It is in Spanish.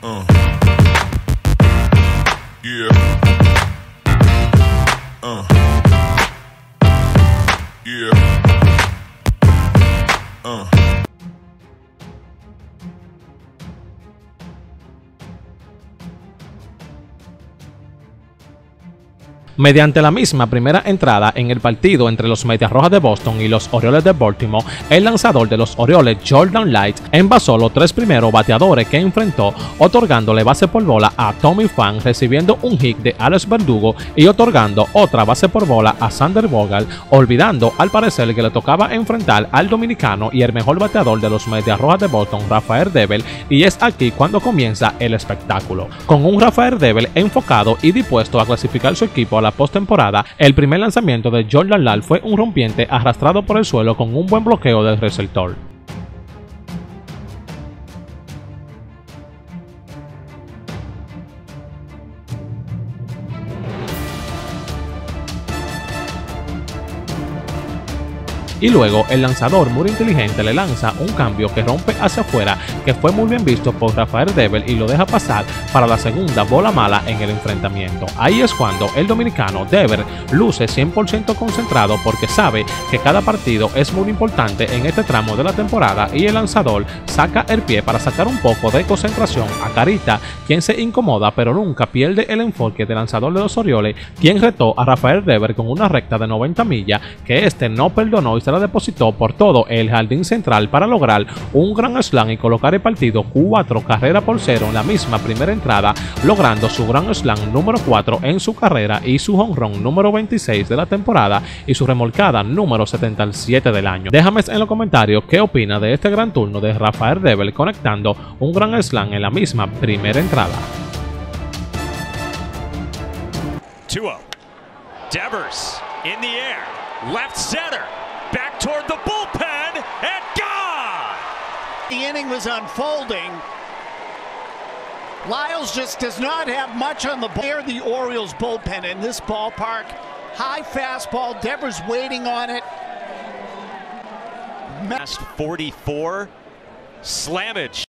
Yeah. Yeah. Mediante la misma primera entrada en el partido entre los Medias Rojas de Boston y los Orioles de Baltimore, el lanzador de los Orioles, Jordan Light, envasó los tres primeros bateadores que enfrentó, otorgándole base por bola a Tommy Pham, recibiendo un hit de Alex Verdugo y otorgando otra base por bola a Xander Bogaerts, olvidando al parecer que le tocaba enfrentar al dominicano y el mejor bateador de los Medias Rojas de Boston, Rafael Devers, y es aquí cuando comienza el espectáculo. Con un Rafael Devers enfocado y dispuesto a clasificar su equipo a la postemporada, el primer lanzamiento de Jordan Light fue un rompiente arrastrado por el suelo con un buen bloqueo del receptor. Y luego el lanzador muy inteligente le lanza un cambio que rompe hacia afuera, que fue muy bien visto por Rafael Devers y lo deja pasar para la segunda bola mala en el enfrentamiento. Ahí es cuando el dominicano Devers luce 100% concentrado porque sabe que cada partido es muy importante en este tramo de la temporada, y el lanzador saca el pie para sacar un poco de concentración a Carita, quien se incomoda pero nunca pierde el enfoque del lanzador de los Orioles, quien retó a Rafael Devers con una recta de 90 millas que este no perdonó y se la depositó por todo el jardín central para lograr un gran slam y colocar el partido 4-0 en la misma primera entrada, logrando su gran slam número 4 en su carrera y su home run número 26 de la temporada y su remolcada número 77 del año. Déjame en los comentarios qué opina de este gran turno de Rafael Devers conectando un gran slam en la misma primera entrada. 2-0. Devers in the air, left center. Back toward the bullpen, and gone! The inning was unfolding. Lyles just does not have much on the ball. They're the Orioles bullpen in this ballpark. High fastball, Devers waiting on it. Last 44, slammage